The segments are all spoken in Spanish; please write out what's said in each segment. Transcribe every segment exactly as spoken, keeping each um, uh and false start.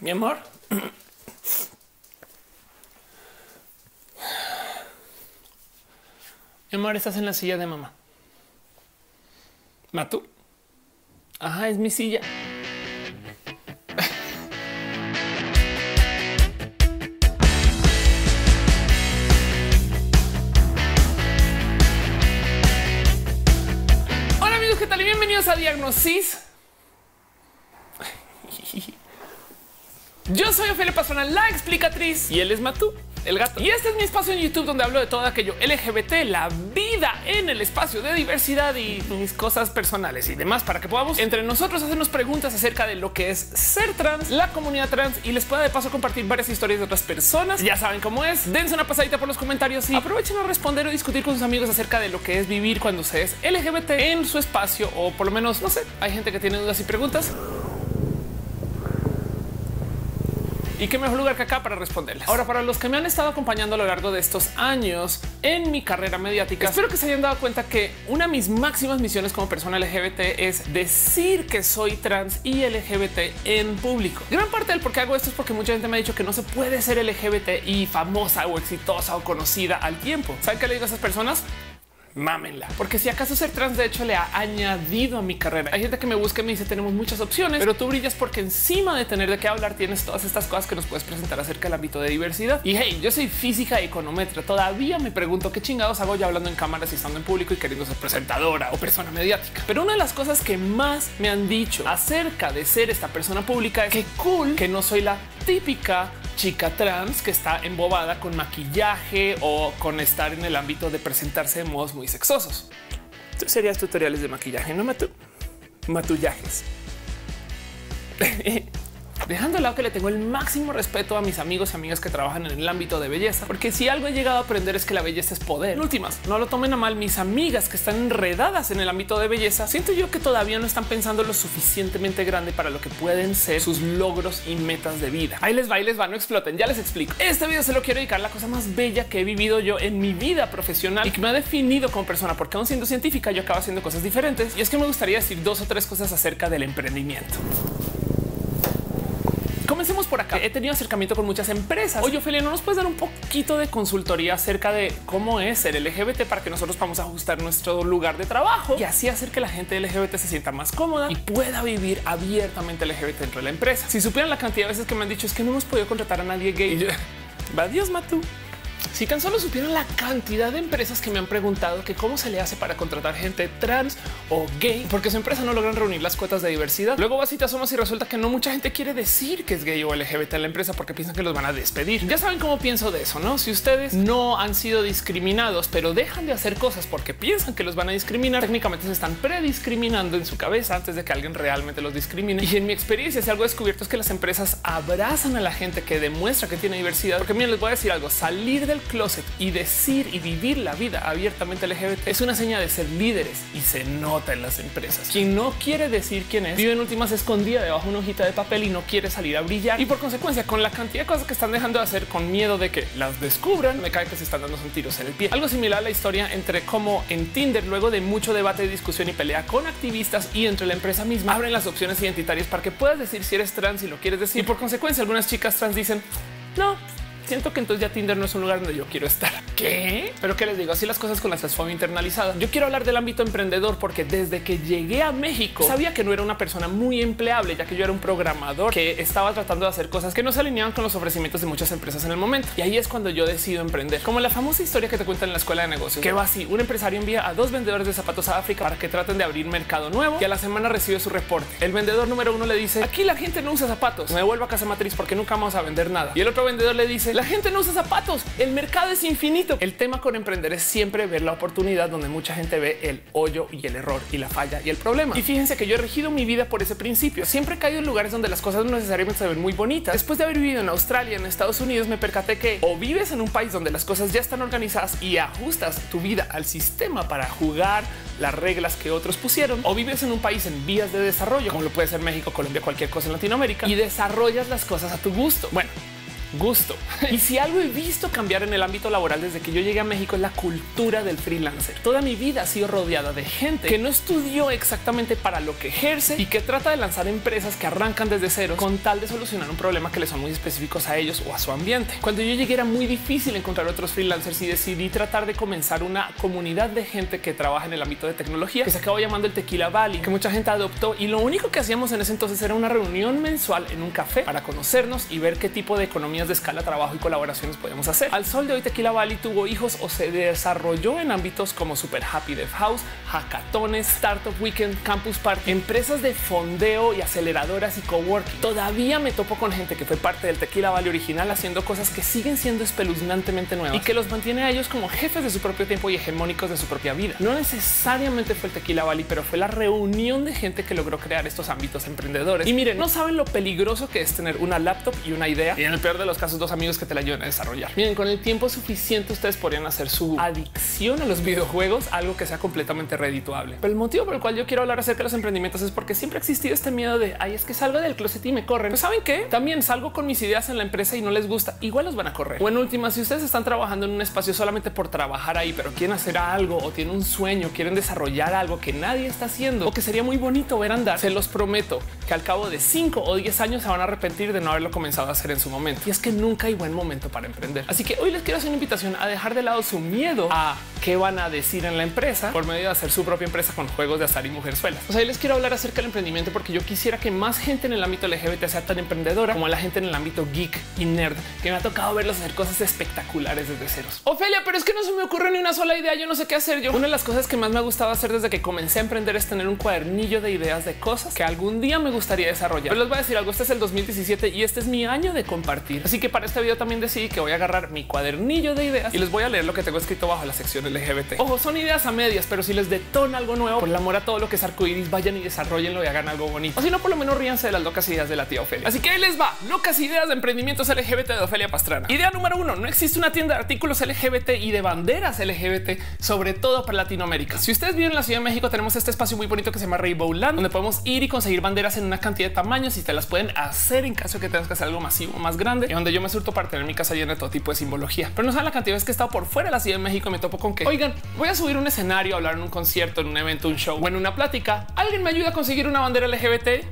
Mi amor. Mi amor, estás en la silla de mamá. Matu. Ajá, es mi silla. Hola amigos, ¿qué tal? Y bienvenidos a Diagnosis. Yo soy Ofelia Pastrana, la explicatriz, y él es Matu, el gato. Y este es mi espacio en YouTube donde hablo de todo aquello L G B T, la vida en el espacio de diversidad y mis cosas personales y demás, para que podamos entre nosotros hacernos preguntas acerca de lo que es ser trans, la comunidad trans, y les pueda de paso compartir varias historias de otras personas. Ya saben cómo es. Dense una pasadita por los comentarios y aprovechen a responder o discutir con sus amigos acerca de lo que es vivir cuando se es L G B T en su espacio, o por lo menos, no sé, hay gente que tiene dudas y preguntas. Y qué mejor lugar que acá para responderlas. Ahora, para los que me han estado acompañando a lo largo de estos años en mi carrera mediática, espero que se hayan dado cuenta que una de mis máximas misiones como persona L G B T es decir que soy trans y L G B T en público. Gran parte del por qué hago esto es porque mucha gente me ha dicho que no se puede ser L G B T y famosa o exitosa o conocida al tiempo. ¿Saben qué le digo a esas personas? Mámenla, porque si acaso ser trans de hecho le ha añadido a mi carrera. Hay gente que me busca y me dice tenemos muchas opciones, pero tú brillas porque encima de tener de qué hablar tienes todas estas cosas que nos puedes presentar acerca del ámbito de diversidad. Y hey, yo soy física y econometra. Todavía me pregunto qué chingados hago yo hablando en cámaras y estando en público y queriendo ser presentadora o persona mediática. Pero una de las cosas que más me han dicho acerca de ser esta persona pública es que cool que no soy la típica chica trans que está embobada con maquillaje o con estar en el ámbito de presentarse de modos muy sexosos. Tú serías tutoriales de maquillaje, no matu matullajes. Dejando de lado que le tengo el máximo respeto a mis amigos y amigas que trabajan en el ámbito de belleza, porque si algo he llegado a aprender es que la belleza es poder. En últimas, no lo tomen a mal, mis amigas que están enredadas en el ámbito de belleza, siento yo que todavía no están pensando lo suficientemente grande para lo que pueden ser sus logros y metas de vida. Ahí les va, ahí les va, no exploten, ya les explico. Este video se lo quiero dedicar a la cosa más bella que he vivido yo en mi vida profesional y que me ha definido como persona, porque aún siendo científica yo acabo haciendo cosas diferentes, y es que me gustaría decir dos o tres cosas acerca del emprendimiento. Comencemos por acá. He tenido acercamiento con muchas empresas. Oye, Ophelia, ¿no nos puedes dar un poquito de consultoría acerca de cómo es ser L G B T para que nosotros podamos ajustar nuestro lugar de trabajo y así hacer que la gente L G B T se sienta más cómoda y pueda vivir abiertamente L G B T dentro de la empresa? Si supieran la cantidad de veces que me han dicho es que no hemos podido contratar a nadie gay. Y yo, va Dios, Matu. Si tan solo supieran la cantidad de empresas que me han preguntado que cómo se le hace para contratar gente trans o gay, porque su empresa no logran reunir las cuotas de diversidad. Luego vas y te asomas y resulta que no mucha gente quiere decir que es gay o L G B T en la empresa porque piensan que los van a despedir. Ya saben cómo pienso de eso, ¿no? Si ustedes no han sido discriminados, pero dejan de hacer cosas porque piensan que los van a discriminar, técnicamente se están prediscriminando en su cabeza antes de que alguien realmente los discrimine. Y en mi experiencia, si algo descubierto es que las empresas abrazan a la gente que demuestra que tiene diversidad, porque miren, les voy a decir algo, salir del closet y decir y vivir la vida abiertamente L G B T es una señal de ser líderes y se nota en las empresas. Quien no quiere decir quién es vive en últimas escondida debajo de una hojita de papel y no quiere salir a brillar, y por consecuencia con la cantidad de cosas que están dejando de hacer con miedo de que las descubran, me cae que se están dando son tiros en el pie. Algo similar a la historia entre cómo en Tinder, luego de mucho debate, discusión y pelea con activistas y entre la empresa misma, abren las opciones identitarias para que puedas decir si eres trans y lo quieres decir, y por consecuencia algunas chicas trans dicen no, siento que entonces ya Tinder no es un lugar donde yo quiero estar. ¿Qué? Pero qué les digo, así las cosas con la transfobia internalizada. Yo quiero hablar del ámbito emprendedor porque desde que llegué a México sabía que no era una persona muy empleable, ya que yo era un programador que estaba tratando de hacer cosas que no se alineaban con los ofrecimientos de muchas empresas en el momento. Y ahí es cuando yo decido emprender, como la famosa historia que te cuentan en la escuela de negocios, que va así: un empresario envía a dos vendedores de zapatos a África para que traten de abrir mercado nuevo, y a la semana recibe su reporte. El vendedor número uno le dice: aquí la gente no usa zapatos, me vuelvo a casa matriz porque nunca vamos a vender nada. Y el otro vendedor le dice: la gente no usa zapatos, el mercado es infinito. El tema con emprender es siempre ver la oportunidad donde mucha gente ve el hoyo y el error y la falla y el problema. Y fíjense que yo he regido mi vida por ese principio. Siempre he caído en lugares donde las cosas no necesariamente se ven muy bonitas. Después de haber vivido en Australia, en Estados Unidos, me percaté que o vives en un país donde las cosas ya están organizadas y ajustas tu vida al sistema para jugar las reglas que otros pusieron, o vives en un país en vías de desarrollo, como lo puede ser México, Colombia, cualquier cosa en Latinoamérica, y desarrollas las cosas a tu gusto. Bueno, gusto. Y si algo he visto cambiar en el ámbito laboral desde que yo llegué a México es la cultura del freelancer. Toda mi vida ha sido rodeada de gente que no estudió exactamente para lo que ejerce y que trata de lanzar empresas que arrancan desde cero con tal de solucionar un problema que les son muy específicos a ellos o a su ambiente. Cuando yo llegué era muy difícil encontrar otros freelancers y decidí tratar de comenzar una comunidad de gente que trabaja en el ámbito de tecnología que se acabó llamando el Tequila Valley, que mucha gente adoptó, y lo único que hacíamos en ese entonces era una reunión mensual en un café para conocernos y ver qué tipo de economías de escala, trabajo y colaboraciones podemos hacer. Al sol de hoy Tequila Valley tuvo hijos o se desarrolló en ámbitos como Super Happy Dev House, hackatones, Startup Weekend, Campus Party, empresas de fondeo y aceleradoras y coworking. Todavía me topo con gente que fue parte del Tequila Valley original haciendo cosas que siguen siendo espeluznantemente nuevas y que los mantiene a ellos como jefes de su propio tiempo y hegemónicos de su propia vida. No necesariamente fue el Tequila Valley, pero fue la reunión de gente que logró crear estos ámbitos emprendedores. Y miren, no saben lo peligroso que es tener una laptop y una idea y en el peor de los casos dos amigos que te la ayudan a desarrollar. Miren, con el tiempo suficiente ustedes podrían hacer su adicción a los videojuegos algo que sea completamente redituable. Pero el motivo por el cual yo quiero hablar acerca de los emprendimientos es porque siempre ha existido este miedo de ay, es que salgo del closet y me corren. Pues saben qué, también salgo con mis ideas en la empresa y no les gusta, igual los van a correr. O en última, si ustedes están trabajando en un espacio solamente por trabajar ahí, pero quieren hacer algo o tienen un sueño, quieren desarrollar algo que nadie está haciendo o que sería muy bonito ver andar, se los prometo que al cabo de cinco o diez años se van a arrepentir de no haberlo comenzado a hacer en su momento. Y es que nunca hay buen momento para emprender. Así que hoy les quiero hacer una invitación a dejar de lado su miedo a qué van a decir en la empresa por medio de hacer su propia empresa con juegos de azar y mujerzuelas. O sea, yo les quiero hablar acerca del emprendimiento porque yo quisiera que más gente en el ámbito L G B T sea tan emprendedora como la gente en el ámbito geek y nerd, que me ha tocado verlos hacer cosas espectaculares desde ceros. Ofelia, pero es que no se me ocurre ni una sola idea. Yo no sé qué hacer. Yo, una de las cosas que más me ha gustado hacer desde que comencé a emprender es tener un cuadernillo de ideas de cosas que algún día me gustaría desarrollar. Pero les voy a decir algo. Este es el dos mil diecisiete y este es mi año de compartir. Así que para este video también decidí que voy a agarrar mi cuadernillo de ideas y les voy a leer lo que tengo escrito bajo la sección L G B T. Ojo, son ideas a medias, pero si les detona algo nuevo, por el amor a todo lo que es arcoíris, vayan y desarrollenlo y hagan algo bonito. O si no, por lo menos ríanse de las locas ideas de la tía Ofelia. Así que ahí les va. Locas ideas de emprendimientos L G B T de Ofelia Pastrana. Idea número uno. No existe una tienda de artículos L G B T y de banderas L G B T, sobre todo para Latinoamérica. Si ustedes viven en la Ciudad de México, tenemos este espacio muy bonito que se llama Rainbow Land, donde podemos ir y conseguir banderas en una cantidad de tamaños y te las pueden hacer en caso de que tengas que hacer algo masivo, más grande, y donde yo me surto para tener mi casa llena de todo tipo de simbología. Pero no saben la cantidad de veces que he estado por fuera de la Ciudad de México y me topo con que, oigan, voy a subir un escenario, a hablar en un concierto, en un evento, un show o en una plática. ¿Alguien me ayuda a conseguir una bandera L G B T?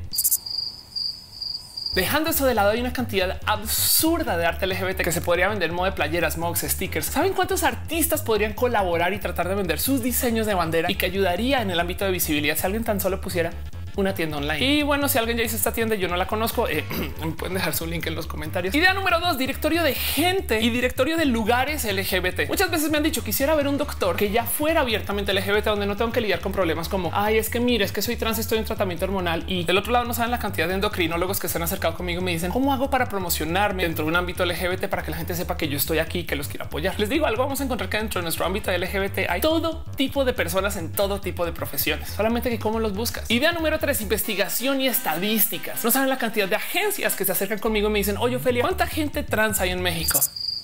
Dejando eso de lado, hay una cantidad absurda de arte L G B T que se podría vender en modo de playeras, mugs, stickers. ¿Saben cuántos artistas podrían colaborar y tratar de vender sus diseños de bandera y que ayudaría en el ámbito de visibilidad si alguien tan solo pusiera una tienda online? Y bueno, si alguien ya hizo esta tienda y yo no la conozco, eh, pueden dejar su link en los comentarios. Idea número dos, directorio de gente y directorio de lugares L G B T. Muchas veces me han dicho quisiera ver un doctor que ya fuera abiertamente L G B T, donde no tengo que lidiar con problemas como ay, es que mire, es que soy trans, estoy en tratamiento hormonal, y del otro lado no saben la cantidad de endocrinólogos que se han acercado conmigo y me dicen cómo hago para promocionarme dentro de un ámbito L G B T para que la gente sepa que yo estoy aquí y que los quiero apoyar. Les digo algo, vamos a encontrar que dentro de nuestro ámbito L G B T hay todo tipo de personas en todo tipo de profesiones, solamente que cómo los buscas. Idea número tres, investigación y estadísticas. No saben la cantidad de agencias que se acercan conmigo y me dicen oye, Ofelia, ¿cuánta gente trans hay en México?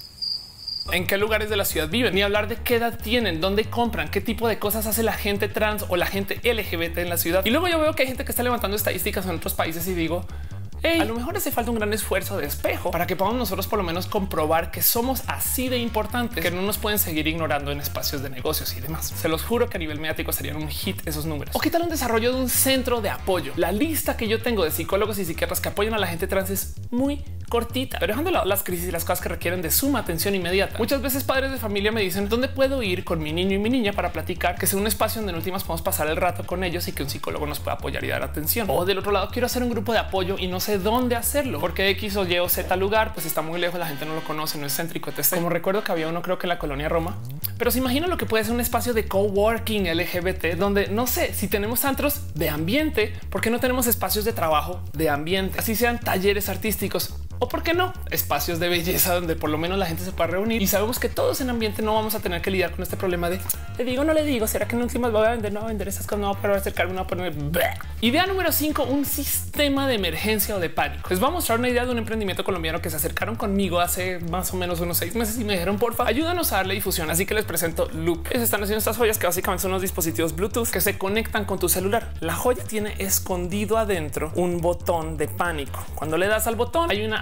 ¿En qué lugares de la ciudad viven? Ni hablar de qué edad tienen, dónde compran, qué tipo de cosas hace la gente trans o la gente L G B T en la ciudad. Y luego yo veo que hay gente que está levantando estadísticas en otros países y digo, hey, a lo mejor hace falta un gran esfuerzo de espejo para que podamos nosotros por lo menos comprobar que somos así de importantes, que no nos pueden seguir ignorando en espacios de negocios y demás. Se los juro que a nivel mediático serían un hit esos números. O qué tal un desarrollo de un centro de apoyo. La lista que yo tengo de psicólogos y psiquiatras que apoyan a la gente trans es muy cortita, pero dejando de lado las crisis y las cosas que requieren de suma atención inmediata. Muchas veces padres de familia me dicen dónde puedo ir con mi niño y mi niña para platicar, que sea un espacio donde en últimas podemos pasar el rato con ellos y que un psicólogo nos pueda apoyar y dar atención. O del otro lado, quiero hacer un grupo de apoyo y no sé dónde hacerlo porque X o Y o Z lugar pues está muy lejos, la gente no lo conoce, no es céntrico, etcétera. Como recuerdo que había uno, creo que en la colonia Roma, pero se imagina lo que puede ser un espacio de coworking L G B T donde no sé si tenemos antros de ambiente, ¿por qué no tenemos espacios de trabajo de ambiente? Así sean talleres artísticos. O por qué no espacios de belleza donde por lo menos la gente se pueda reunir y sabemos que todos en ambiente no vamos a tener que lidiar con este problema de le digo, no le digo, será que en últimas voy a vender, no voy a vender esas cosas, no voy a poder acercarme, no voy a poner. Bleh. Idea número cinco, un sistema de emergencia o de pánico. Les voy a mostrar una idea de un emprendimiento colombiano que se acercaron conmigo hace más o menos unos seis meses y me dijeron porfa, ayúdanos a darle difusión. Así que les presento Loop. Ellos están haciendo estas joyas que básicamente son unos dispositivos Bluetooth que se conectan con tu celular. La joya tiene escondido adentro un botón de pánico. Cuando le das al botón hay una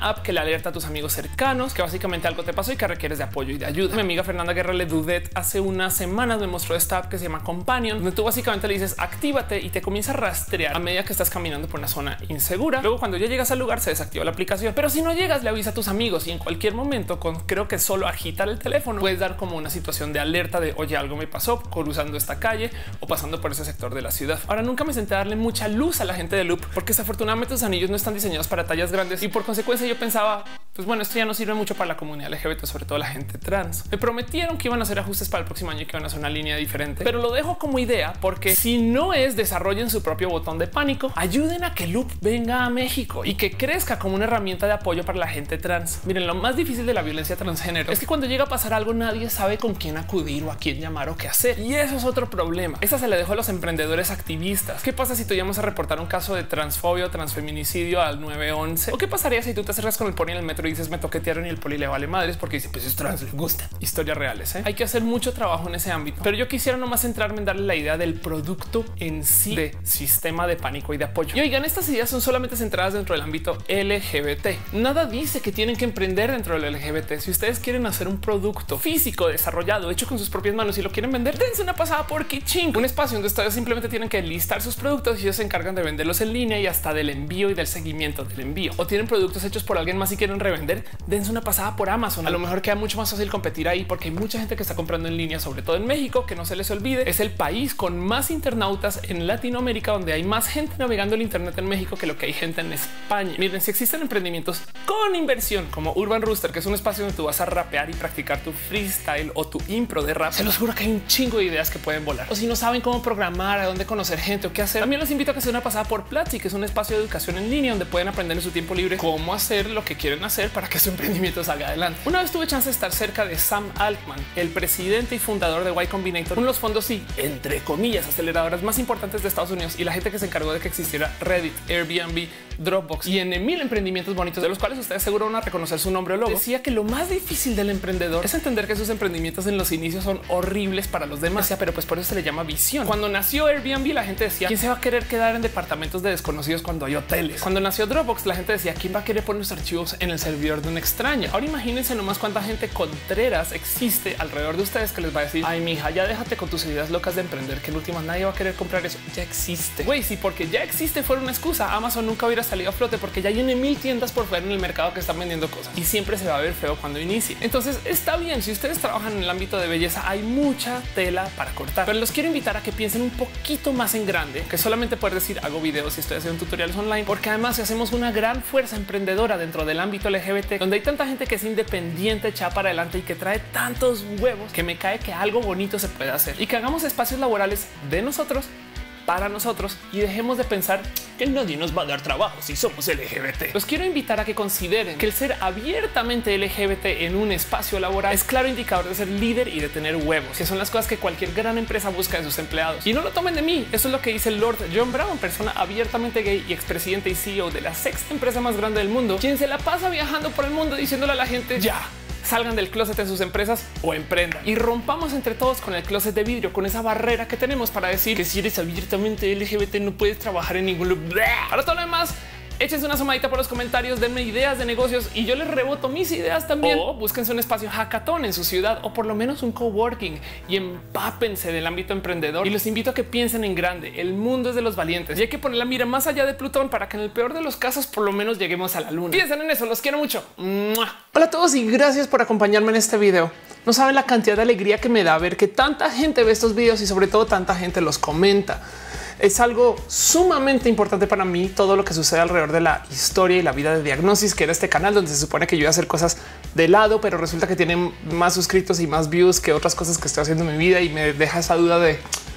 app que le alerta a tus amigos cercanos que básicamente algo te pasó y que requieres de apoyo y de ayuda. Mi amiga Fernanda Guerra Ledudet hace unas semanas me mostró esta app que se llama Companion, donde tú básicamente le dices actívate y te comienza a rastrear a medida que estás caminando por una zona insegura. Luego cuando ya llegas al lugar se desactiva la aplicación, pero si no llegas le avisa a tus amigos y en cualquier momento con creo que solo agitar el teléfono puedes dar como una situación de alerta de oye, algo me pasó cruzando esta calle o pasando por ese sector de la ciudad. Ahora nunca me senté a darle mucha luz a la gente de Loop porque desafortunadamente los anillos no están diseñados para tallas grandes y por consecuencia yo pensaba pues bueno, esto ya no sirve mucho para la comunidad L G B T, sobre todo la gente trans. Me prometieron que iban a hacer ajustes para el próximo año y que iban a hacer una línea diferente, pero lo dejo como idea porque si no es desarrollen su propio botón de pánico, ayuden a que Loop venga a México y que crezca como una herramienta de apoyo para la gente trans. Miren, lo más difícil de la violencia transgénero es que cuando llega a pasar algo nadie sabe con quién acudir o a quién llamar o qué hacer. Y eso es otro problema. Esa se le dejó a los emprendedores activistas. ¿Qué pasa si tú llamas a reportar un caso de transfobia o transfeminicidio al nueve once? ¿O qué pasaría si tú te acercas con el poli en el metro y dices me toquetearon y el poli le vale madres porque dice pues es trans, le gusta? Historias reales. ¿eh? Hay que hacer mucho trabajo en ese ámbito, pero yo quisiera nomás centrarme en darle la idea del producto en sí de sistema de pánico y de apoyo. Y oigan, estas ideas son solamente centradas dentro del ámbito L G B T. Nada dice que tienen que emprender dentro del L G B T. Si ustedes quieren hacer un producto físico desarrollado, hecho con sus propias manos y lo quieren vender, dense una pasada por Kitching, un espacio donde ustedes simplemente tienen que listar sus productos y ellos se encargan de venderlos en línea y hasta del envío y del seguimiento del envío. O tienen productos hechos por alguien más y quieren revender, dense una pasada por Amazon. A lo mejor queda mucho más fácil competir ahí porque hay mucha gente que está comprando en línea, sobre todo en México, que no se les olvide. Es el país con más internautas en Latinoamérica, donde hay más gente navegando el internet en México que lo que hay gente en España. Miren, si existen emprendimientos con inversión como Urban Rooster, que es un espacio donde tú vas a rapear y practicar tu freestyle o tu impro de rap, se los juro que hay un chingo de ideas que pueden volar. O si no saben cómo programar, a dónde conocer gente o qué hacer, también les invito a que se den una pasada por Platzi, que es un espacio de educación en línea donde pueden aprender en su tiempo libre cómo hacer lo que quieren hacer para que su emprendimiento salga adelante. Una vez tuve chance de estar cerca de Sam Altman, el presidente y fundador de Y Combinator, uno de los fondos y entre comillas aceleradoras más importantes de Estados Unidos y la gente que se encargó de que existiera Reddit, Airbnb, Dropbox y en mil emprendimientos bonitos de los cuales ustedes seguro van a reconocer su nombre o logo. Decía que lo más difícil del emprendedor es entender que sus emprendimientos en los inicios son horribles para los demás, decía, pero pues por eso se le llama visión. Cuando nació Airbnb la gente decía ¿quién se va a querer quedar en departamentos de desconocidos cuando hay hoteles? Cuando nació Dropbox la gente decía ¿quién va a querer poner los archivos en el servidor de un extraño? Ahora imagínense nomás cuánta gente contreras existe alrededor de ustedes que les va a decir ay mija, ya déjate con tus ideas locas de emprender, que en última nadie va a querer comprar eso. Ya existe. Güey, sí, porque ya existe fuera una excusa, Amazon nunca hubiera salido a flote porque ya hay mil tiendas por fuera en el mercado que están vendiendo cosas y siempre se va a ver feo cuando inicie. Entonces está bien, si ustedes trabajan en el ámbito de belleza hay mucha tela para cortar, pero los quiero invitar a que piensen un poquito más en grande que solamente poder decir hago videos y estoy haciendo tutoriales online, porque además si hacemos una gran fuerza emprendedora dentro del ámbito L G B T, donde hay tanta gente que es independiente, echada para adelante y que trae tantos huevos, que me cae que algo bonito se puede hacer y que hagamos espacios laborales de nosotros para nosotros y dejemos de pensar que nadie nos va a dar trabajo si somos L G B T. Los quiero invitar a que consideren que el ser abiertamente L G B T en un espacio laboral es claro indicador de ser líder y de tener huevos, que son las cosas que cualquier gran empresa busca de sus empleados. Y no lo tomen de mí, eso es lo que dice Lord John Brown, persona abiertamente gay y expresidente y C E O de la sexta empresa más grande del mundo, quien se la pasa viajando por el mundo diciéndole a la gente ya salgan del closet en sus empresas o emprendan y rompamos entre todos con el closet de vidrio, con esa barrera que tenemos para decir que si eres abiertamente L G B T no puedes trabajar en ningún lugar. Para todo lo demás, échense una asomadita por los comentarios, denme ideas de negocios y yo les reboto mis ideas también. O búsquense un espacio hackathon en su ciudad o por lo menos un coworking y empápense del ámbito emprendedor. Y los invito a que piensen en grande. El mundo es de los valientes y hay que poner la mira más allá de Plutón para que en el peor de los casos por lo menos lleguemos a la luna. Piensen en eso, los quiero mucho. ¡Mua! Hola a todos y gracias por acompañarme en este video. No saben la cantidad de alegría que me da ver que tanta gente ve estos videos y sobre todo tanta gente los comenta. Es algo sumamente importante para mí todo lo que sucede alrededor de la historia y la vida de Diagnosis, que era este canal donde se supone que yo iba a hacer cosas de lado, pero resulta que tienen más suscritos y más views que otras cosas que estoy haciendo en mi vida y me deja esa duda de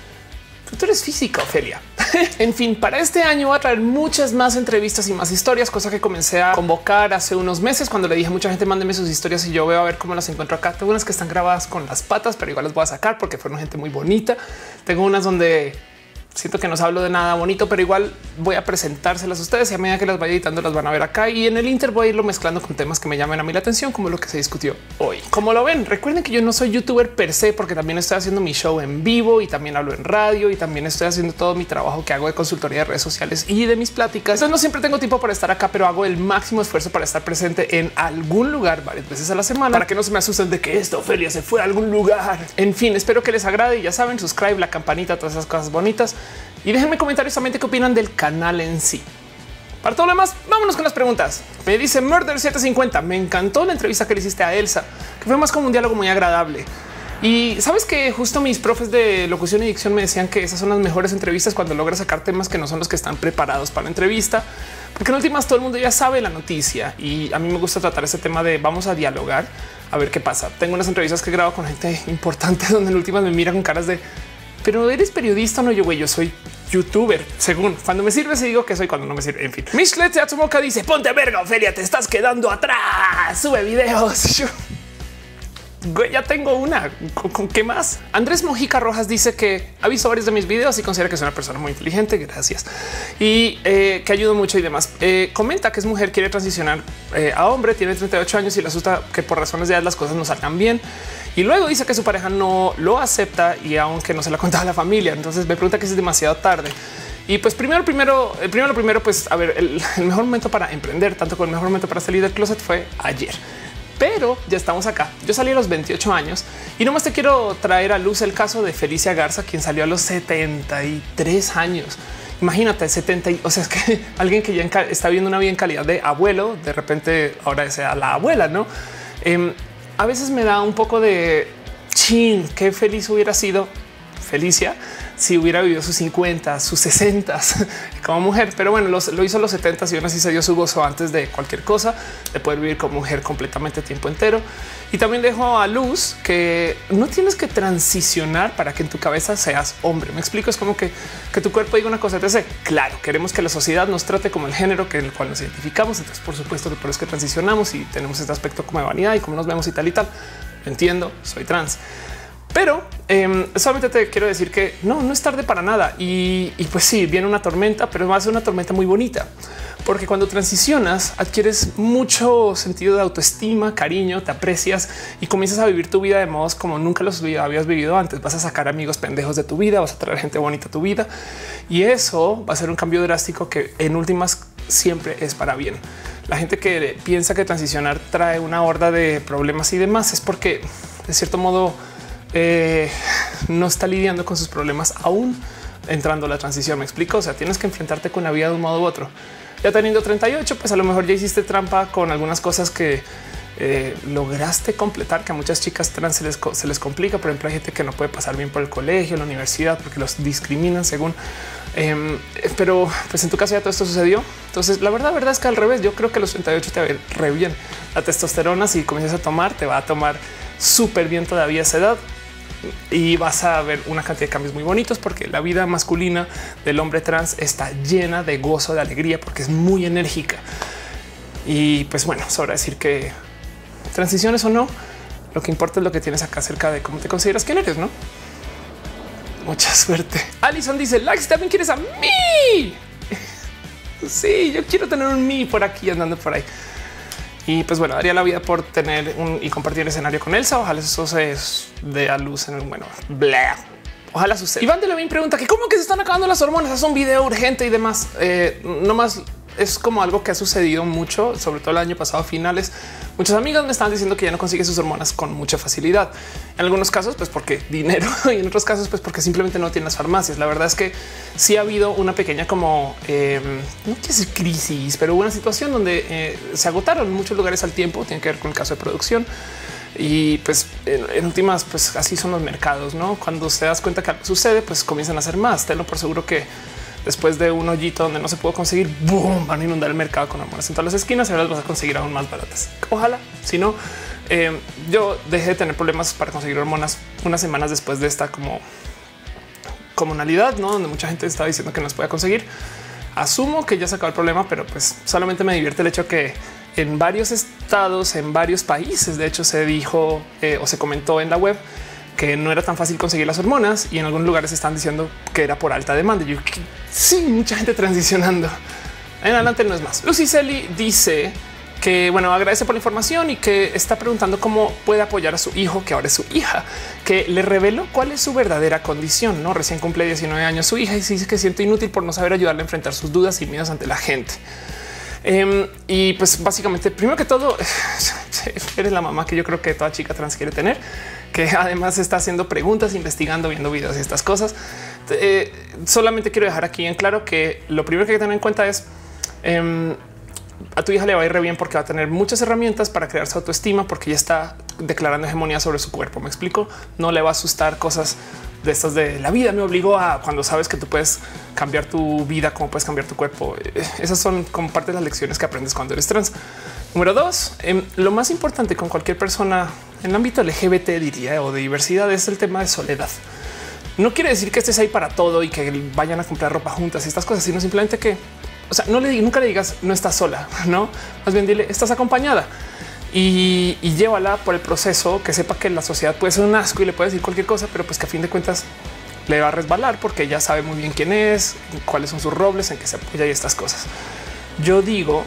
tú eres física, Ofelia. En fin, para este año voy a traer muchas más entrevistas y más historias, cosa que comencé a convocar hace unos meses cuando le dije a mucha gente mándeme sus historias y yo veo a ver cómo las encuentro acá. Tengo unas que están grabadas con las patas, pero igual las voy a sacar porque fueron gente muy bonita. Tengo unas donde Siento que no os hablo de nada bonito, pero igual voy a presentárselas a ustedes y a medida que las vaya editando las van a ver acá, y en el Inter voy a irlo mezclando con temas que me llamen a mí la atención, como lo que se discutió hoy. Como lo ven, recuerden que yo no soy youtuber per se, porque también estoy haciendo mi show en vivo y también hablo en radio y también estoy haciendo todo mi trabajo que hago de consultoría de redes sociales y de mis pláticas. Entonces no siempre tengo tiempo para estar acá, pero hago el máximo esfuerzo para estar presente en algún lugar varias veces a la semana, para que no se me asusten de que esta Ofelia se fue a algún lugar. En fin, espero que les agrade y ya saben, subscribe, la campanita, todas esas cosas bonitas. Y déjenme comentarios también qué opinan del canal en sí. Para todo lo demás, vámonos con las preguntas. Me dice Murder siete cincuenta. Me encantó la entrevista que le hiciste a Elsa, que fue más como un diálogo muy agradable. Y sabes que justo mis profes de locución y dicción me decían que esas son las mejores entrevistas cuando logras sacar temas que no son los que están preparados para la entrevista, porque en últimas todo el mundo ya sabe la noticia y a mí me gusta tratar ese tema de vamos a dialogar a ver qué pasa. Tengo unas entrevistas que grabo con gente importante donde en últimas me mira con caras de pero eres periodista o no. Yo güey, yo soy youtuber. Según cuando me sirve, se digo que soy, cuando no me sirve. En fin, Mishlet Atsumoka dice ponte verga, Ofelia, te estás quedando atrás. Sube videos. Güey, ya tengo una. ¿Con, con qué más? Andrés Mojica Rojas dice que ha visto varios de mis videos y considera que es una persona muy inteligente. Gracias. Y eh, que ayuda mucho y demás. Eh, comenta que es mujer, quiere transicionar eh, a hombre, tiene treinta y ocho años y le asusta que por razones de edad las cosas no salgan bien. Y luego dice que su pareja no lo acepta y aunque no se la contaba a la familia. Entonces me pregunta que si es demasiado tarde. Y pues primero, primero, el primero, primero, pues a ver, el, el mejor momento para emprender, tanto como el mejor momento para salir del closet fue ayer. Pero ya estamos acá. Yo salí a los veintiocho años y nomás te quiero traer a luz el caso de Felicia Garza, quien salió a los setenta y tres años. Imagínate setenta. O sea, es que alguien que ya está viviendo una vida en calidad de abuelo, de repente ahora sea la abuela, no? Eh, a veces me da un poco de chin, qué feliz hubiera sido Felicia si hubiera vivido sus cincuenta, sus sesenta como mujer. Pero bueno, los, lo hizo a los setenta y aún así se dio su gozo antes de cualquier cosa, de poder vivir como mujer completamente tiempo entero. Y también dejo a luz que no tienes que transicionar para que en tu cabeza seas hombre. Me explico, es como que, que tu cuerpo diga una cosa. Entonces, claro, queremos que la sociedad nos trate como el género que en el cual nos identificamos. Entonces, por supuesto que por eso es que transicionamos y tenemos este aspecto como de vanidad y cómo nos vemos y tal y tal. Entiendo, soy trans. Pero eh, solamente te quiero decir que no, no es tarde para nada. Y, y pues sí, viene una tormenta, pero va a ser una tormenta muy bonita, porque cuando transicionas adquieres mucho sentido de autoestima, cariño, te aprecias y comienzas a vivir tu vida de modos como nunca los habías vivido antes. Vas a sacar amigos pendejos de tu vida, vas a traer gente bonita a tu vida y eso va a ser un cambio drástico que en últimas siempre es para bien. La gente que piensa que transicionar trae una horda de problemas y demás es porque de cierto modo Eh, no está lidiando con sus problemas aún entrando a la transición. Me explico. O sea, tienes que enfrentarte con la vida de un modo u otro. Ya teniendo treinta y ocho, pues a lo mejor ya hiciste trampa con algunas cosas que eh, lograste completar, que a muchas chicas trans se les, se les complica. Por ejemplo, hay gente que no puede pasar bien por el colegio, la universidad, porque los discriminan según. Eh, pero pues en tu caso ya todo esto sucedió. Entonces la verdad, verdad es que al revés, yo creo que a los treinta y ocho te va a ir re bien. La testosterona, si comienzas a tomar, te va a tomar súper bien todavía a esa edad. Y vas a ver una cantidad de cambios muy bonitos, porque la vida masculina del hombre trans está llena de gozo, de alegría, porque es muy enérgica. Y pues bueno, sobra decir que transiciones o no, lo que importa es lo que tienes acá acerca de cómo te consideras quién eres, ¿no? Mucha suerte. Alison dice likes, también quieres a mí. Sí, yo quiero tener un mí por aquí andando por ahí. Y pues bueno, daría la vida por tener un y compartir el escenario con Elsa. Ojalá eso se dé a luz en el bueno. Blah. Ojalá suceda. Iván de Levin pregunta que cómo que se están acabando las hormonas. Es un video urgente y demás. Eh, no más es como algo que ha sucedido mucho, sobre todo el año pasado, a finales. Muchas amigas me están diciendo que ya no consigue sus hormonas con mucha facilidad. En algunos casos, pues porque dinero y en otros casos, pues porque simplemente no tienen las farmacias. La verdad es que sí ha habido una pequeña como eh, no quiero decir crisis, pero una situación donde eh, se agotaron en muchos lugares al tiempo. Tiene que ver con el caso de producción. Y pues en, en últimas, pues así son los mercados, ¿no? Cuando te das cuenta que algo sucede, pues comienzan a hacer más. Tenlo por seguro que después de un hoyito donde no se pudo conseguir, boom, van a inundar el mercado con hormonas en todas las esquinas y ahora las vas a conseguir aún más baratas. Ojalá, si no, eh, yo dejé de tener problemas para conseguir hormonas unas semanas después de esta como comunalidad, ¿no? Donde mucha gente estaba diciendo que no se podía conseguir. Asumo que ya se acabó el problema, pero pues solamente me divierte el hecho que en varios estados, en varios países, de hecho se dijo eh, o se comentó en la web que no era tan fácil conseguir las hormonas y en algunos lugares están diciendo que era por alta demanda. Yo sí, mucha gente transicionando. En adelante no es más. Lucy Celi dice que bueno, agradece por la información y que está preguntando cómo puede apoyar a su hijo, que ahora es su hija, que le reveló cuál es su verdadera condición. No recién cumple diecinueve años su hija y se dice que siente inútil por no saber ayudarle a enfrentar sus dudas y miedos ante la gente. Um, y pues básicamente, primero que todo, eres la mamá que yo creo que toda chica trans quiere tener, que además está haciendo preguntas, investigando, viendo videos y estas cosas. Eh, solamente quiero dejar aquí en claro que lo primero que hay que tener en cuenta es um, a tu hija le va a ir re bien porque va a tener muchas herramientas para crear su autoestima, porque ya está declarando hegemonía sobre su cuerpo. Me explico. No le va a asustar cosas de estas de la vida me obligó a, cuando sabes que tú puedes cambiar tu vida, cómo puedes cambiar tu cuerpo. Esas son como parte de las lecciones que aprendes cuando eres trans. Número dos, eh, lo más importante con cualquier persona en el ámbito L G B T, diría, o de diversidad, es el tema de soledad. No quiere decir que estés ahí para todo y que vayan a comprar ropa juntas y estas cosas, sino simplemente que, o sea, no le nunca le digas no estás sola, no, más bien dile estás acompañada. Y, y llévala por el proceso, que sepa que la sociedad puede ser un asco y le puede decir cualquier cosa, pero pues que a fin de cuentas le va a resbalar porque ella sabe muy bien quién es, cuáles son sus roles, en qué se apoya y estas cosas. Yo digo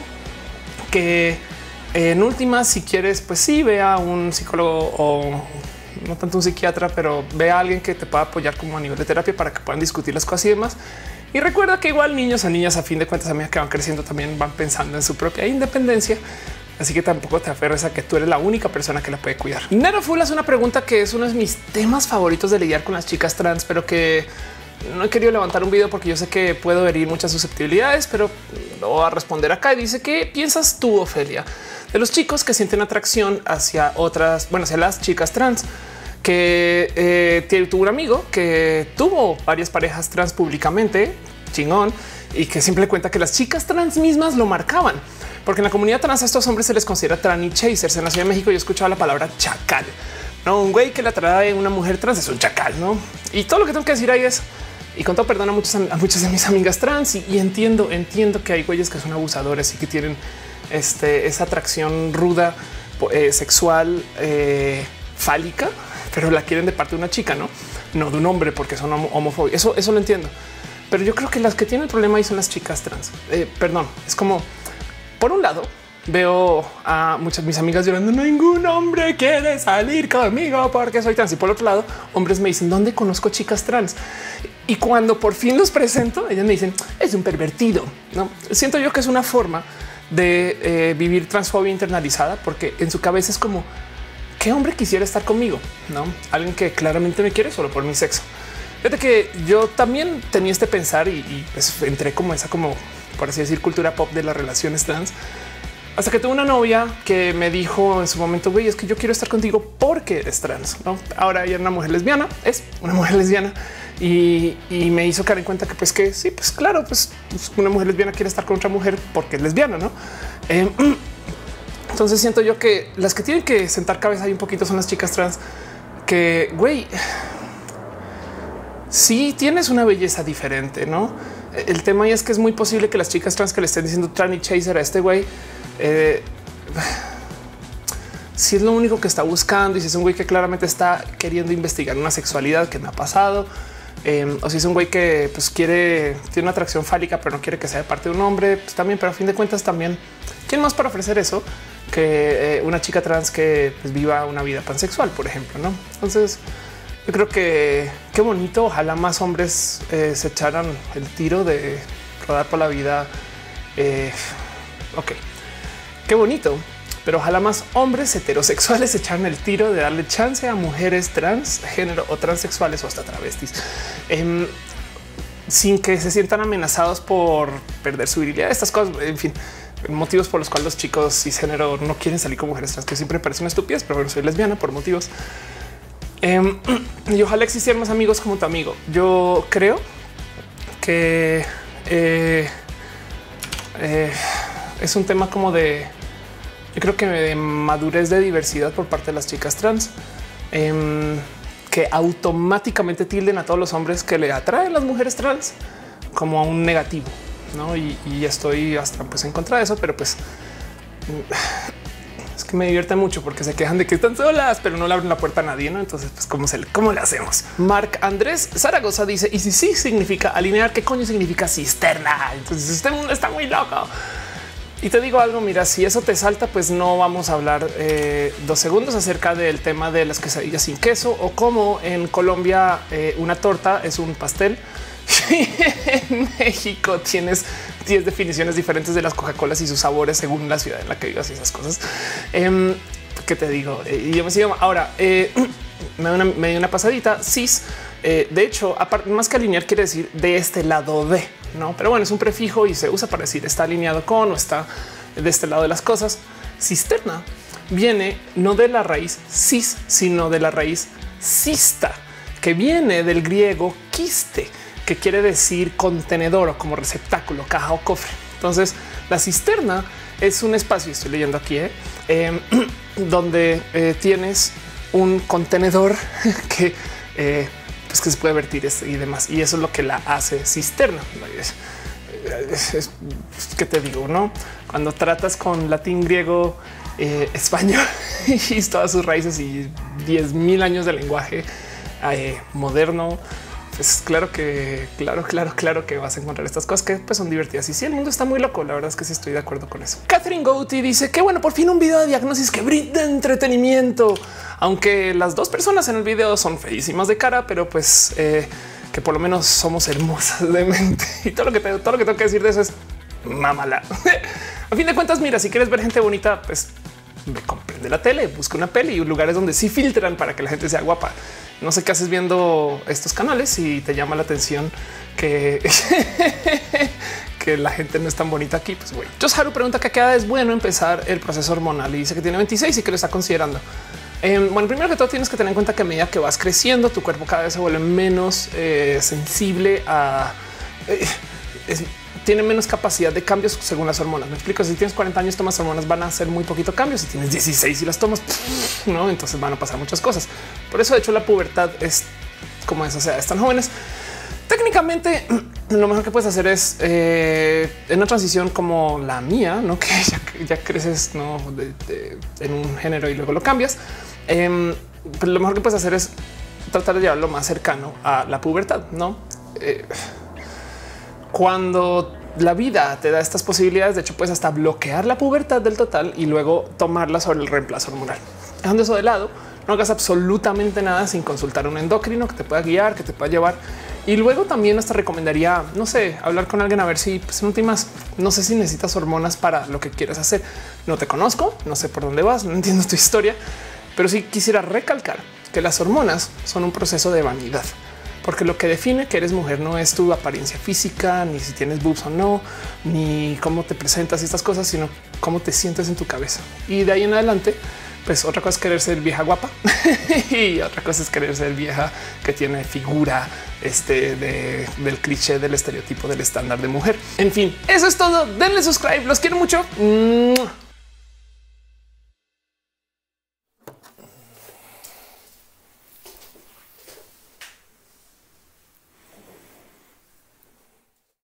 que en últimas, si quieres, pues sí, ve a un psicólogo o no tanto un psiquiatra, pero ve a alguien que te pueda apoyar como a nivel de terapia para que puedan discutir las cosas y demás. Y recuerda que igual niños o niñas a fin de cuentas a medida que van creciendo también van pensando en su propia independencia. Así que tampoco te aferres a que tú eres la única persona que la puede cuidar. Neroful hace una pregunta que es uno de mis temas favoritos de lidiar con las chicas trans, pero que no he querido levantar un video porque yo sé que puedo herir muchas susceptibilidades, pero lo voy a responder acá. Y dice: ¿qué piensas tú, Ofelia, de los chicos que sienten atracción hacia otras, bueno, hacia las chicas trans? Que eh, tuvo un amigo que tuvo varias parejas trans públicamente, chingón, y que siempre cuenta que las chicas trans mismas lo marcaban, porque en la comunidad trans a estos hombres se les considera tranny chasers. En la Ciudad de México yo escuchaba la palabra chacal, no, un güey que la trae una mujer trans es un chacal, no? Y todo lo que tengo que decir ahí es, y con todo perdón a muchas, a muchas de mis amigas trans, y, y entiendo, entiendo que hay güeyes que son abusadores y que tienen este, esa atracción ruda, eh, sexual, eh, fálica, pero la quieren de parte de una chica, no, no de un hombre, porque son homofóbicos. Eso, eso lo entiendo. Pero yo creo que las que tienen el problema ahí son las chicas trans. Eh, perdón, es como, por un lado, veo a muchas de mis amigas llorando, ningún hombre quiere salir conmigo porque soy trans. Y por otro lado, hombres me dicen, ¿dónde conozco chicas trans? Y cuando por fin los presento, ellas me dicen, es un pervertido. No siento yo que es una forma de eh, vivir transfobia internalizada, porque en su cabeza es como, ¿qué hombre quisiera estar conmigo? No, alguien que claramente me quiere solo por mi sexo. Fíjate que yo también tenía este pensar y, y pues entré como esa, como por así decir, cultura pop de las relaciones trans, hasta que tuve una novia que me dijo en su momento, güey, es que yo quiero estar contigo porque eres trans. ¿No? Ahora ella es una mujer lesbiana, es una mujer lesbiana y, y me hizo caer en cuenta que pues que sí, pues claro, pues una mujer lesbiana quiere estar con otra mujer porque es lesbiana, ¿no? Eh, entonces siento yo que las que tienen que sentar cabeza ahí un poquito son las chicas trans que, güey, sí tienes una belleza diferente, ¿no? El tema es que es muy posible que las chicas trans que le estén diciendo tranny chaser a este güey, eh, si es lo único que está buscando y si es un güey que claramente está queriendo investigar una sexualidad que me ha pasado, eh, o si es un güey que pues quiere, tiene una atracción fálica pero no quiere que sea de parte de un hombre, pues también, pero a fin de cuentas también, ¿quién más para ofrecer eso que eh, una chica trans que pues, viva una vida pansexual, por ejemplo, ¿no? Entonces yo creo que qué bonito. Ojalá más hombres eh, se echaran el tiro de rodar por la vida. Eh, ok, qué bonito, pero ojalá más hombres heterosexuales se echaran el tiro de darle chance a mujeres transgénero o transexuales o hasta travestis, eh, sin que se sientan amenazados por perder su virilidad. Estas cosas, en fin, motivos por los cuales los chicos cisgénero no quieren salir con mujeres trans, que siempre parecen estúpidas, pero bueno, soy lesbiana por motivos. Eh, y ojalá existieran más amigos como tu amigo. Yo creo que eh, eh, es un tema como de, yo creo que de madurez de diversidad por parte de las chicas trans, eh, que automáticamente tilden a todos los hombres que le atraen las mujeres trans como a un negativo, ¿no? Y, y estoy hasta pues en contra de eso, pero pues Es que me divierte mucho porque se quejan de que están solas, pero no le abren la puerta a nadie, ¿no? Entonces, pues, ¿cómo, se, cómo le hacemos? Marc Andrés Zaragoza dice, y si sí significa alinear, ¿qué coño significa cisterna? Entonces, este mundo está muy loco. Y te digo algo, mira, si eso te salta, pues no vamos a hablar eh, dos segundos acerca del tema de las quesadillas sin queso o cómo en Colombia eh, una torta es un pastel. En México tienes diez definiciones diferentes de las Coca-Colas y sus sabores según la ciudad en la que vivas y esas cosas. Eh, ¿Qué te digo? Eh, yo me sigo ahora. Eh, me dio una, me dio una pasadita. Cis. Eh, de hecho, aparte, más que alinear, quiere decir de este lado de, no, pero bueno, es un prefijo y se usa para decir está alineado con o está de este lado de las cosas. Cisterna viene no de la raíz cis, sino de la raíz cista, que viene del griego quiste, que quiere decir contenedor o como receptáculo, caja o cofre. Entonces, la cisterna es un espacio, estoy leyendo aquí, eh, eh, donde eh, tienes un contenedor que eh, pues que se puede vertir y demás. Y eso es lo que la hace cisterna. Es, es, es, ¿qué te digo? No, cuando tratas con latín, griego, eh, español y todas sus raíces y diez mil años de lenguaje eh, moderno, pues claro que, claro, claro, claro que vas a encontrar estas cosas que pues, son divertidas. Y sí, el mundo está muy loco. La verdad es que sí estoy de acuerdo con eso. Catherine Gouty dice que bueno, por fin un video de diagnosis que brinda entretenimiento. Aunque las dos personas en el video son feísimas de cara, pero pues eh, que por lo menos somos hermosas de mente. Y todo lo que te, todo lo que tengo que decir de eso es mámala. A fin de cuentas, mira, si quieres ver gente bonita, pues comprende la tele, busca una peli y lugares donde sí filtran para que la gente sea guapa. No sé qué haces viendo estos canales y te llama la atención que, que la gente no es tan bonita aquí. Pues bueno, Josh Haru pregunta que a qué edad es bueno empezar el proceso hormonal y dice que tiene veintiséis y que lo está considerando. Eh, bueno, primero que todo tienes que tener en cuenta que a medida que vas creciendo, tu cuerpo cada vez se vuelve menos eh, sensible a eh, es, tiene menos capacidad de cambios según las hormonas. Me explico. Si tienes cuarenta años, tomas hormonas, van a hacer muy poquito cambio. Si tienes dieciséis y las tomas, no, entonces van a pasar muchas cosas. Por eso, de hecho, la pubertad es como es. O sea, están jóvenes. Técnicamente, lo mejor que puedes hacer es eh, en una transición como la mía, no que ya, ya creces no de, de, en un género y luego lo cambias. Eh, pero lo mejor que puedes hacer es tratar de llevarlo más cercano a la pubertad. No, eh, cuando la vida te da estas posibilidades, de hecho, puedes hasta bloquear la pubertad del total y luego tomarla sobre el reemplazo hormonal. Dejando eso de lado, no hagas absolutamente nada sin consultar a un endocrino que te pueda guiar, que te pueda llevar. Y luego también hasta recomendaría, no sé, hablar con alguien a ver si pues, no te más. No sé si necesitas hormonas para lo que quieras hacer. No te conozco, no sé por dónde vas, no entiendo tu historia, pero sí quisiera recalcar que las hormonas son un proceso de vanidad, porque lo que define que eres mujer no es tu apariencia física, ni si tienes boobs o no, ni cómo te presentas y estas cosas, sino cómo te sientes en tu cabeza. Y de ahí en adelante, pues otra cosa es querer ser vieja guapa y otra cosa es querer ser vieja que tiene figura este de, del cliché, del estereotipo, del estándar de mujer. En fin, eso es todo. Denle subscribe. Los quiero mucho.